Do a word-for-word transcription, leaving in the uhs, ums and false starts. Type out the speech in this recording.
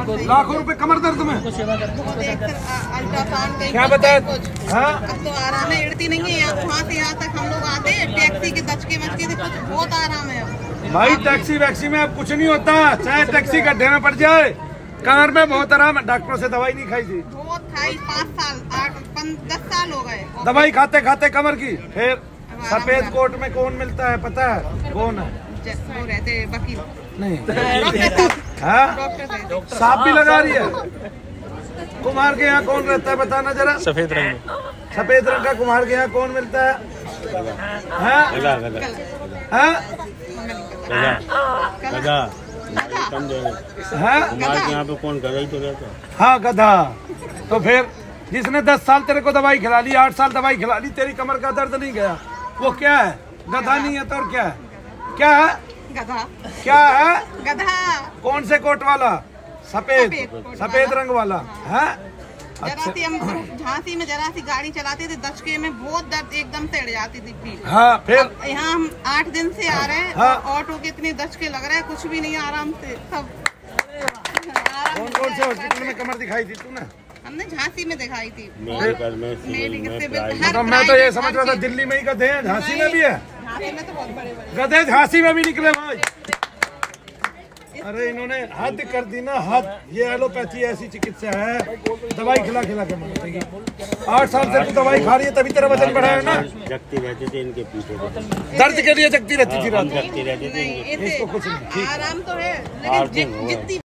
लाखों रुपए कमर दर्द में अल्ट्रासाउंड क्या बताया? हाँ अब तो आराम है, इड़ती नहीं है। वहाँ से यहाँ तक हम लोग आते हैं टैक्सी के दचके मचके से, कुछ बहुत आराम है भाई। टैक्सी वैक्सी में अब कुछ नहीं होता, चाहे टैक्सी गड्ढे में पड़ जाए, कमर में बहुत आराम है। डॉक्टरों से दवाई नहीं खाई थी, बहुत खाई, पाँच साल आठ दस साल हो गए दवाई खाते खाते कमर की। फिर सफेद कोट में कौन मिलता है पता है कौन है? वो रहते वकील नहीं, डॉक्टर हाँ डॉक्टर सांप भी लगा रही है। कुम्हार के यहाँ कौन रहता है बताना जरा? सफेद रंग में, सफेद रंग का कुम्हार के यहाँ कौन मिलता है? हाँ? गधा गधा हाँ? गधा गधा हाँ? हमारे यहाँ पे कौन गधा ही तो रहता है। हाँ गधा। तो फिर जिसने दस साल तेरे को दवाई खिला ली, आठ साल दवाई खिला ली, तेरी कमर का दर्द नहीं गया, वो क्या है? गधा नहीं है तो और क्या है? क्या है? गधा। क्या है? गधा। कौन से कोट वाला? सफेद सफेद रंग वाला है। जरा सी हम झांसी में जरा सी गाड़ी चलाते थे, दचके में बहुत दर्द एकदम से अड़ जाती थी पीठ। हाँ फिर यहाँ हम आठ दिन से आ रहे हैं, हाँ। ऑटो के इतने दचके लग रहे हैं, कुछ भी नहीं, आराम से सब। कौन कौन से हॉस्पिटल में कमर दिखाई थी तूने? हमने झांसी में दिखाई थी। मेडिकल में, मेडिकल से मतलब मैं तो ये समझ रहा था दिल्ली में ही गधे हैं, झांसी में भी है। झांसी में तो बहुत बड़े बड़े गधे झांसी में भी निकले भाई। अरे इन्होंने हद कर दी ना, हद। ये एलोपैथी ऐसी चिकित्सा है, दवाई खिला खिला के मर जाएगी। आठ साल से तू दवाई खा रही है तभी तेरा वजन बढ़ा है ना। जगती रहते थे इनके पीछे, दर्द के लिए जगती रहती थी रात। जगती रहते थे इनके। इसको कुछ नहीं, आराम तो है, लेकिन जितनी